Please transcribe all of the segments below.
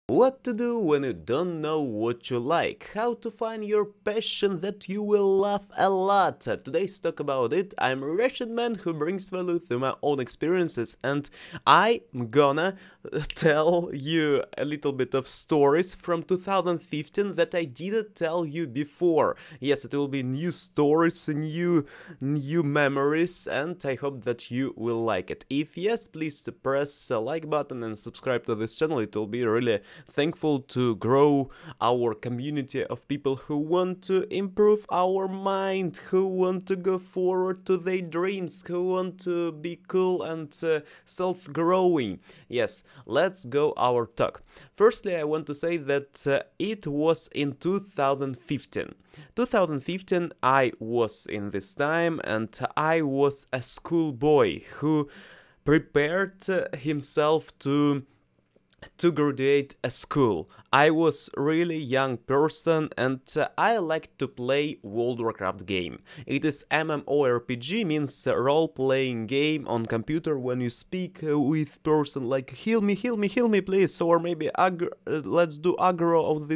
What to do when you don't know what you like? How to find your passion that you will love a lot? Today's talk about it. I'm a Russian man who brings value through my own experiences, and I'm gonna tell you a little bit of stories from 2015 that I didn't tell you before. Yes, it will be new stories, new memories, and I hope that you will like it. If yes, please press the like button and subscribe to this channel. It will be really thankful to grow our community of people who want to improve our mind, who want to go forward to their dreams, who want to be cool and self-growing. Yes, let's go our talk. Firstly, I want to say that it was in 2015. 2015, I was in this time and I was a schoolboy who prepared himself to graduate a school. I was really young person and I like to play World of Warcraft game. It is MMORPG, means role-playing game on computer when you speak with person like heal me please, or maybe let's do aggro of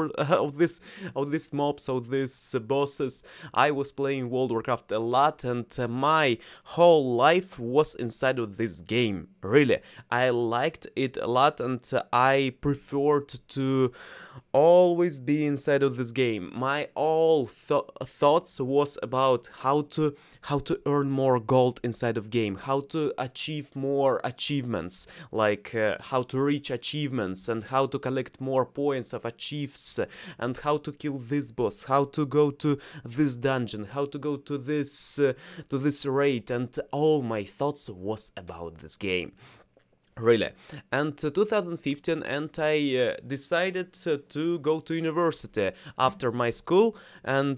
this mobs, of these bosses. I was playing World of Warcraft a lot and my whole life was inside of this game. Really, I liked it a lot and I preferred to always be inside of this game. My all thoughts was about how to earn more gold inside of game, how to achieve more achievements, like how to reach achievements and how to collect more points of achieves, and how to kill this boss, how to go to this dungeon, how to go to this raid, and all my thoughts was about this game. Really. And 2015, and I decided to go to university after my school, and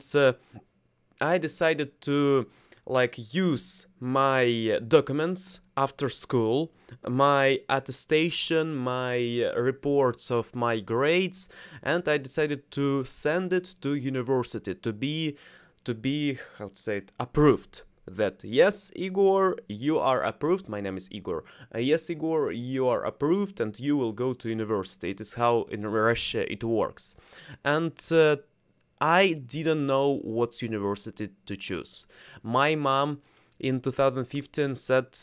I decided to use my documents after school, my attestation, my reports of my grades, and I decided to send it to university to be how to say it, approved. That yes, Igor, you are approved. My name is Igor. Yes, Igor, you are approved and you will go to university. It is how in Russia it works. And I didn't know what university to choose. My mom in 2015 said,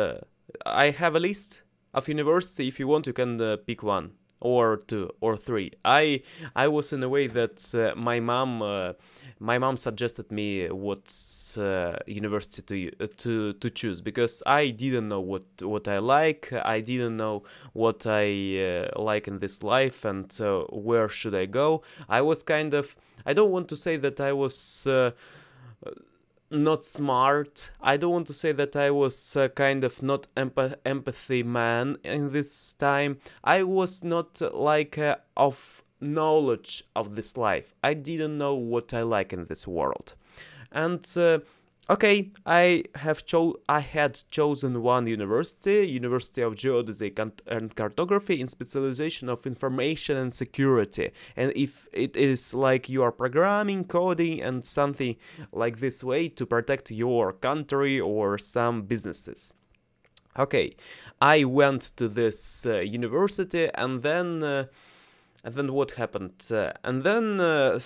I have a list of university. If you want, you can pick one or two or three. I was in a way that my mom suggested me what university to choose, because I didn't know what I like. I didn't know what I like in this life, and where should I go. I was kind of, I don't want to say that I was not smart. I don't want to say that I was kind of not empathy man in this time. I was not of knowledge of this life. I didn't know what I like in this world. And okay, I had chosen one university, University of Geodesy and Cartography, in specialization of information and security. And if it is like you are programming, coding, and something like this way to protect your country or some businesses. Okay, I went to this university, and then what happened? And then,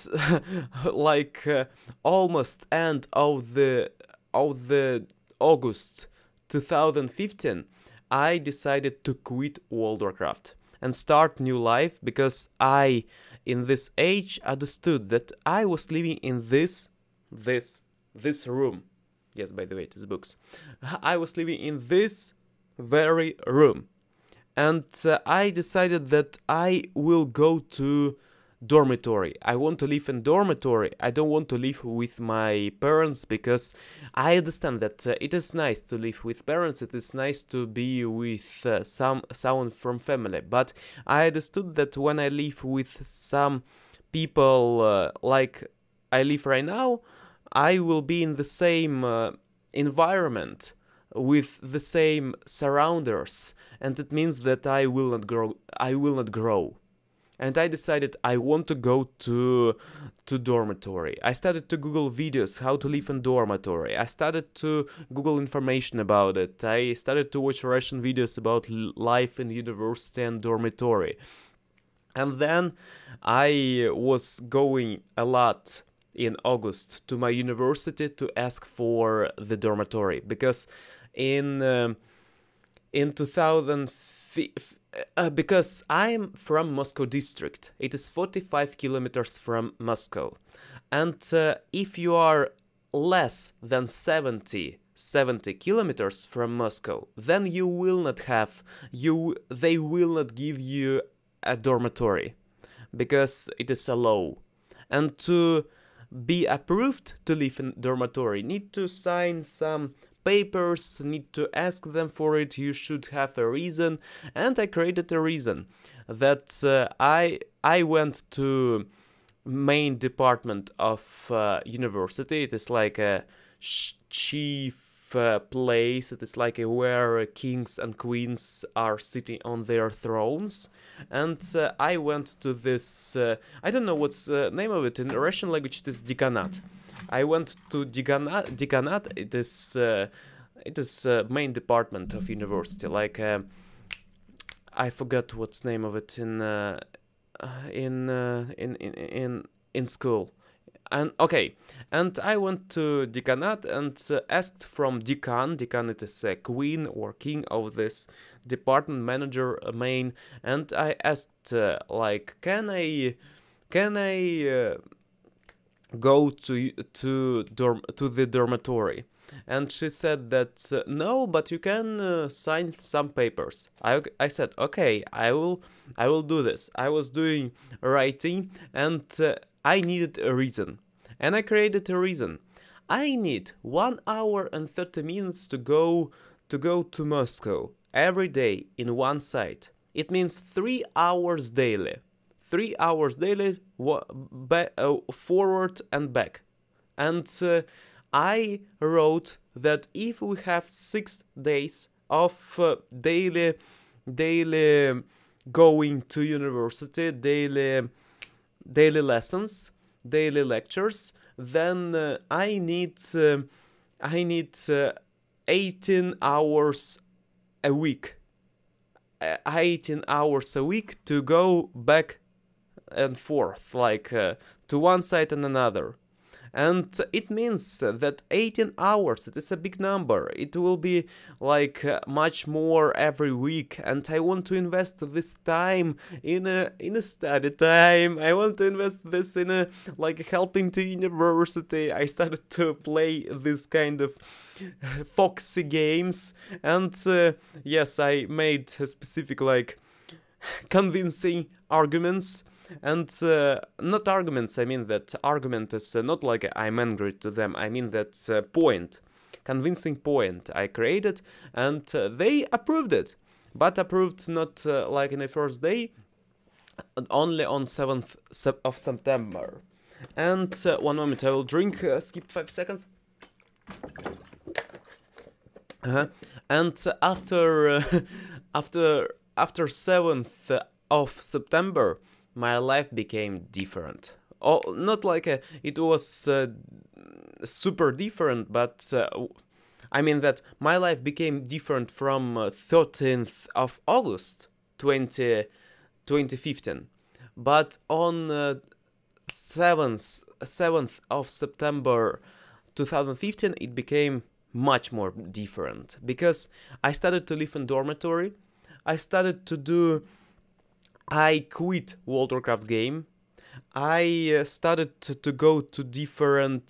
almost end of the August 2015, I decided to quit World of Warcraft and start new life, because I, in this age, understood that I was living in this room. Yes, by the way, it is books. I was living in this very room. And I decided that I will go to dormitory. I want to live in dormitory. I don't want to live with my parents, because I understand that it is nice to live with parents. It is nice to be with someone from family. But I understood that when I live with some people like I live right now, I will be in the same environment, with the same surrounders, and it means that I will not grow. And I decided I want to go to dormitory. I started to Google videos how to live in dormitory. I started to Google information about it. I started to watch Russian videos about life in university and dormitory. And then I was going a lot in August to my university to ask for the dormitory, because in 2000 because I'm from Moscow district. It is 45 kilometers from Moscow, and if you are less than 70 kilometers from Moscow, then you will not have they will not give you a dormitory, because it is a law. And to be approved to live in dormitory, need to sign some papers, need to ask them for it, you should have a reason. And I created a reason that I went to main department of university. It is like a chief place. It is like where kings and queens are sitting on their thrones. And I went to this, I don't know what's the name of it in Russian language. It is dekanat. I went to dekanat. It is main department of university. Like I forgot what's the name of it in school. And okay, and I went to dekanat and asked from decan. Decan, it is a queen or king of this department, manager, main. And I asked like, can I go to the dormitory? And she said that no, but you can sign some papers. I said okay, I will do this. I was doing writing, and I needed a reason, and I created a reason. I need 1 hour and 30 minutes to go to Moscow every day in one side. It means 3 hours daily. 3 hours daily, forward and back. And I wrote that if we have 6 days of daily going to university, daily lessons, daily lectures, then I need 18 hours a week. 18 hours a week to go back and forth, like to one side and another. And it means that 18 hours, it is a big number. It will be like much more every week, and I want to invest this time in a study time. I want to invest this in a like helping to university. I started to play this kind of foxy games, and yes, I made a specific like convincing arguments. And not arguments, I mean that argument is not like I'm angry to them, I mean that point, convincing point I created, and they approved it, but approved not like in the first day, only on 7th of September. And one moment, I will drink, skip 5 seconds. And after 7th of September, my life became different. Oh, not like it was super different, but I mean that my life became different from 13th of August 2015. But on 7th of September 2015, it became much more different, because I started to live in dormitory. I quit World of Warcraft game. I started to go to different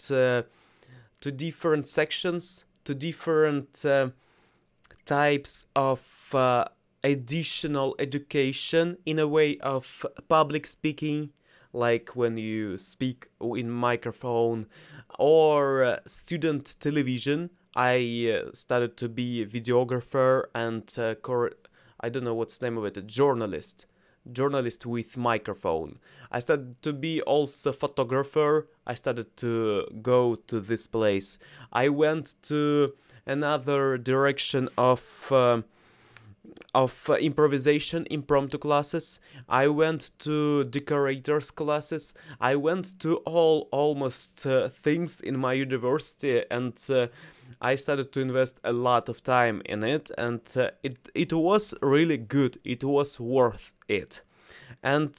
sections, to different types of additional education in a way of public speaking, like when you speak in microphone, or student television. I started to be a videographer and I don't know what's the name of it, a journalist with microphone. I started to be also photographer. I started to go to this place. I went to another direction of improvisation, impromptu classes. I went to decorators classes. I went to almost things in my university, and I started to invest a lot of time in it, and it was really good. It was worth it. and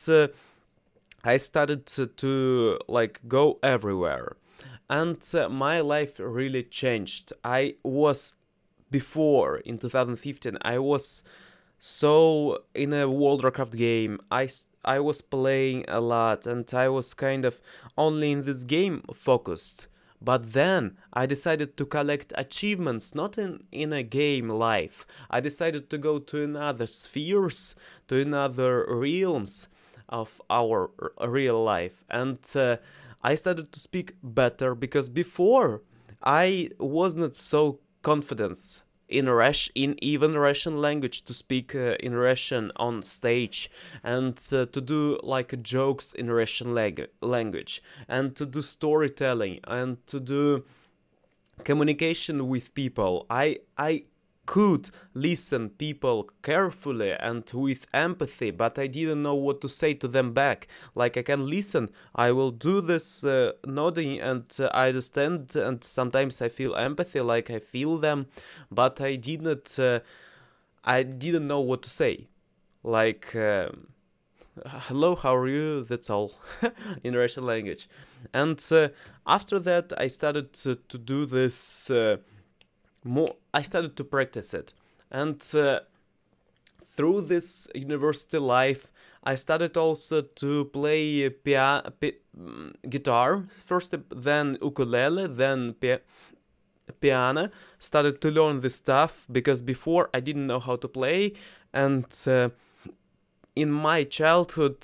I started to like go everywhere, and my life really changed. I was before in 2015. I was so in a World of Warcraft game. I was playing a lot, and I was kind of only in this game focused. But then I decided to collect achievements, not in a game life. I decided to go to another spheres, to another realms of our real life. And I started to speak better, because before I was not so confident in even Russian language, to speak in Russian on stage, and to do like jokes in Russian language, and to do storytelling, and to do communication with people. I could listen people carefully and with empathy, but I didn't know what to say to them back. Like, I can listen, I will do this nodding, and I understand, and sometimes I feel empathy, like I feel them, but I didn't know what to say. Like, hello, how are you? That's all in Russian language. And after that, I started to do this more. I started to practice it, and through this university life, I started also to play guitar first, then ukulele, then piano. Started to learn this stuff, because before I didn't know how to play, and in my childhood,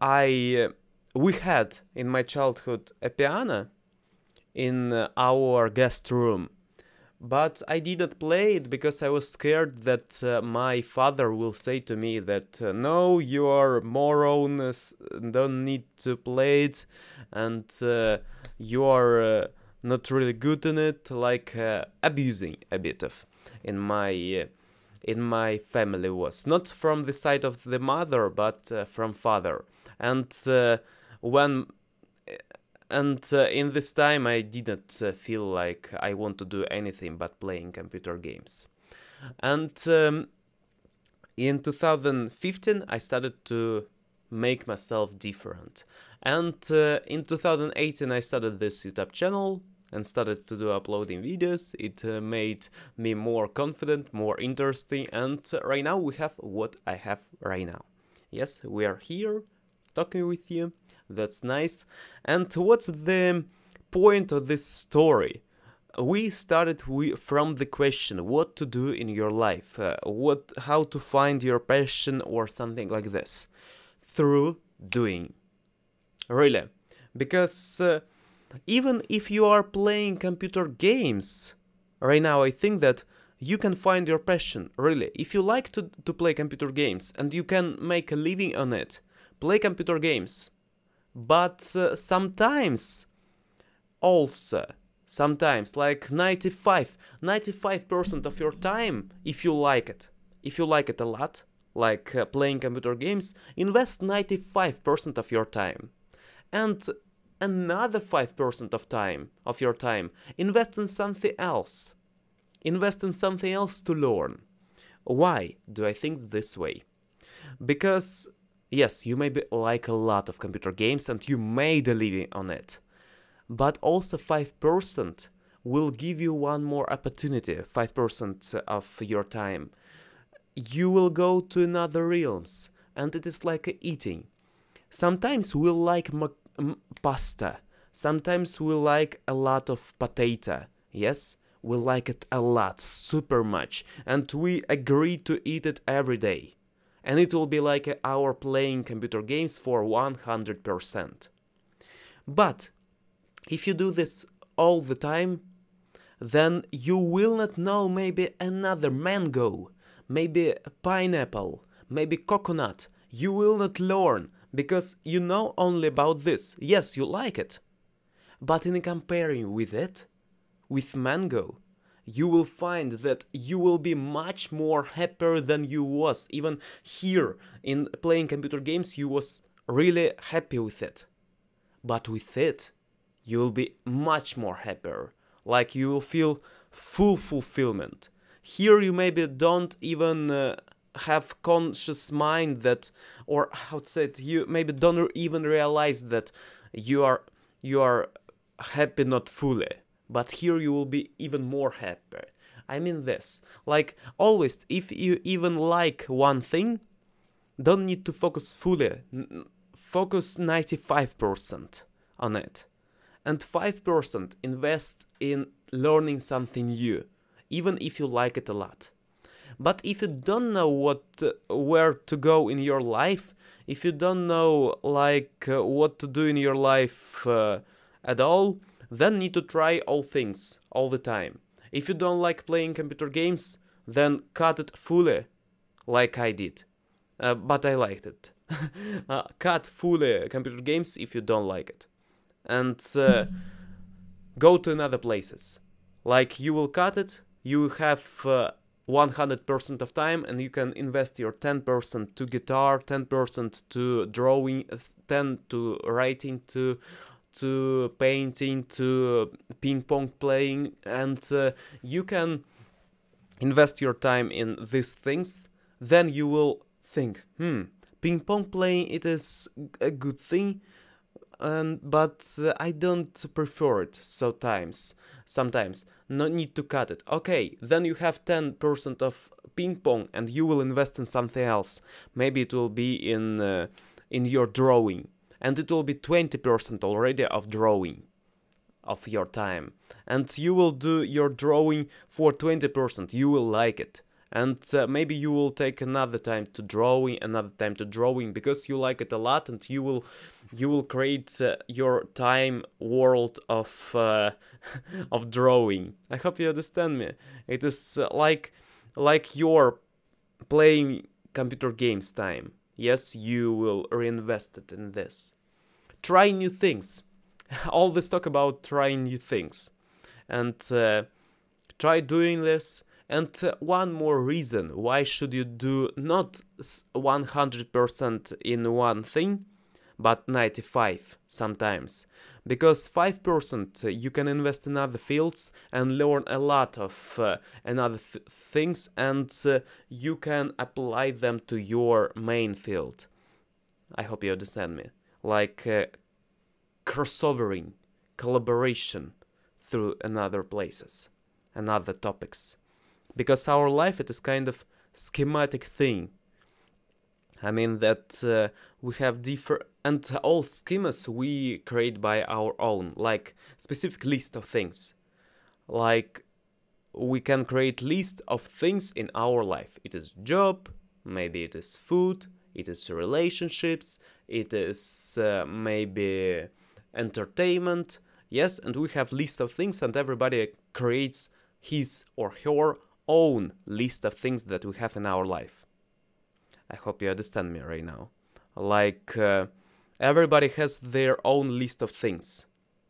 we had in my childhood a piano in our guest room. But I didn't play it because I was scared that my father will say to me that no, you are moron, don't need to play it, and you are not really good in it, like abusing a bit of in my family, was not from the side of the mother, but from father. And in this time, I didn't feel like I want to do anything but playing computer games. And in 2015, I started to make myself different. And in 2018, I started this YouTube channel and started to do uploading videos. It made me more confident, more interesting. And right now, we have what I have right now. Yes, we are here talking with you. That's nice. And what's the point of this story? We started from the question, what to do in your life, how to find your passion or something like this, through doing. Really, because even if you are playing computer games, right now I think that you can find your passion, really. If you like to play computer games and you can make a living on it, play computer games. But sometimes, like 95% of your time, if you like it a lot, like playing computer games, invest 95% of your time. And another 5% of your time, invest in something else. Invest in something else to learn. Why do I think this way? Because yes, you may like a lot of computer games and you made a living on it. But also 5% will give you one more opportunity, 5% of your time. You will go to another realms, and it is like eating. Sometimes we'll like pasta. Sometimes we like a lot of potato. Yes, we like it a lot, super much. And we agree to eat it every day. And it will be like an hour playing computer games for 100%. But if you do this all the time, then you will not know maybe another mango, maybe pineapple, maybe coconut. You will not learn because you know only about this. Yes, you like it. But in comparing with it, with mango, you will find that you will be much more happier than you was. Even here in playing computer games, you was really happy with it. But with it, you will be much more happier. Like you will feel full fulfillment. Here you maybe don't even have conscious mind that, or how to say it, you maybe don't even realize that you are happy not fully, but here you will be even more happy. I mean this, like always, if you even like one thing, don't need to focus fully, focus 95% on it, and 5% invest in learning something new, even if you like it a lot. But if you don't know where to go in your life, if you don't know like what to do in your life at all, then need to try all things all the time. If you don't like playing computer games, then cut it fully, like I did. But I liked it. Cut fully computer games if you don't like it. And go to another places. Like you will cut it, you have 100% of time, and you can invest your 10% to guitar, 10% to drawing, 10 to writing, to painting, to ping pong playing, and you can invest your time in these things. Then you will think, ping pong playing, it is a good thing, but I don't prefer it sometimes. No need to cut it. Okay, then you have 10% of ping pong and you will invest in something else. Maybe it will be in your drawing, and it will be 20% already of drawing of your time. And you will do your drawing for 20%. You will like it. And maybe you will take another time to drawing, because you like it a lot, and you will create your time world of of drawing. I hope you understand me. It is like your playing computer games time. Yes, you will reinvest it in this. Try new things. All this talk about trying new things, and try doing this. And one more reason why should you do not 100% in one thing, but 95 sometimes. Because 5% you can invest in other fields and learn a lot of another things, and you can apply them to your main field. I hope you understand me. Like crossovering, collaboration through another places, and other topics. Because our life, it is kind of schematic thing. I mean that we have different, and all schemas we create by our own, like specific list of things. Like we can create list of things in our life. It is job, maybe it is food, it is relationships, it is maybe entertainment. Yes, and we have list of things, and everybody creates his or her own list of things that we have in our life. I hope you understand me right now. Like everybody has their own list of things.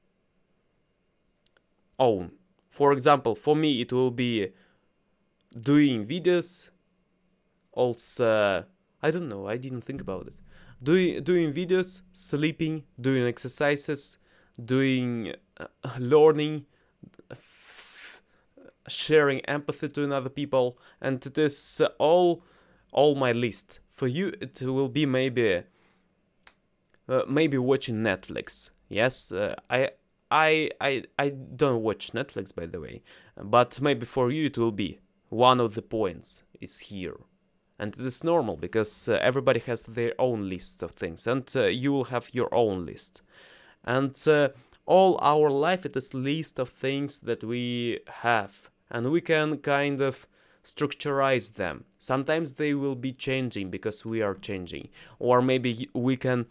Own. For example, for me it will be doing videos. Also, I don't know, I didn't think about it. Doing videos, sleeping, doing exercises, doing learning, sharing empathy to other people, and it is all my list. For you, it will be maybe watching Netflix. Yes, I don't watch Netflix, by the way, but maybe for you it will be one of the points is here, and it is normal because everybody has their own list of things, and you will have your own list, and all our life it is list of things that we have. And we can kind of structurize them. Sometimes they will be changing because we are changing, or maybe we can.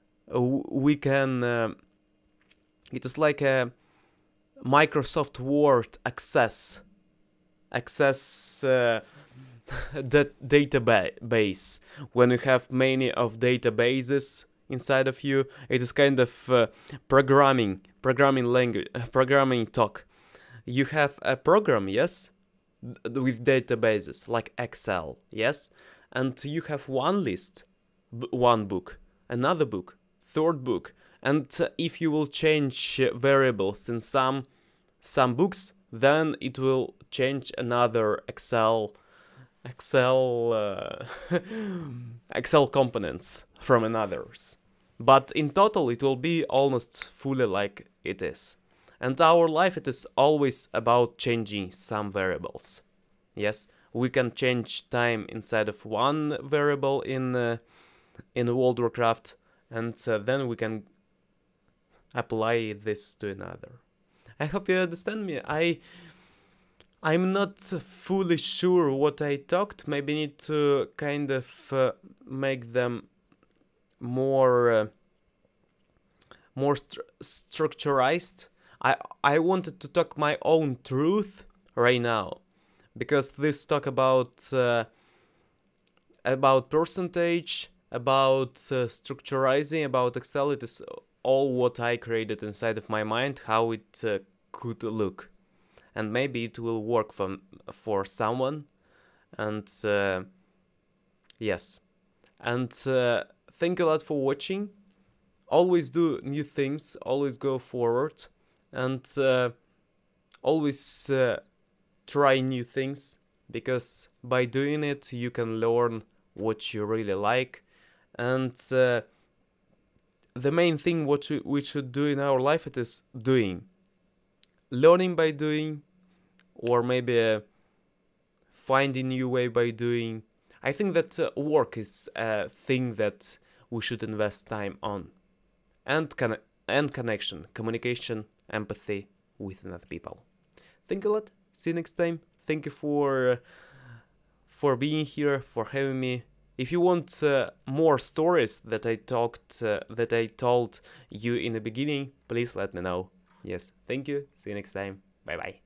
It is like a Microsoft Word access that database. When you have many of databases inside of you, it is kind of programming language, programming talk. You have a program, yes, with databases like Excel, yes, and you have one list, one book, another book, third book, and if you will change variables in some books, then it will change another Excel Excel Excel components from another's. But in total it will be almost fully like it is. And our life, it is always about changing some variables. Yes, we can change time inside of one variable in World of Warcraft, and then we can apply this to another. I hope you understand me. I'm not fully sure what I talked. Maybe need to kind of make them more structurized. I wanted to talk my own truth right now, because this talk about percentage, about structurizing, about Excel, it is all what I created inside of my mind, how it could look, and maybe it will work for someone. And yes, and thank you a lot for watching. Always do new things, always go forward, and always try new things, because by doing it you can learn what you really like. And the main thing what we should do in our life, it is doing, learning by doing, or maybe finding new way by doing. I think that work is a thing that we should invest time on, and connection, communication, empathy with other people. Thank you a lot. See you next time. Thank you for being here, for having me. If you want more stories that I told you in the beginning, please let me know. Yes, thank you. See you next time. Bye bye.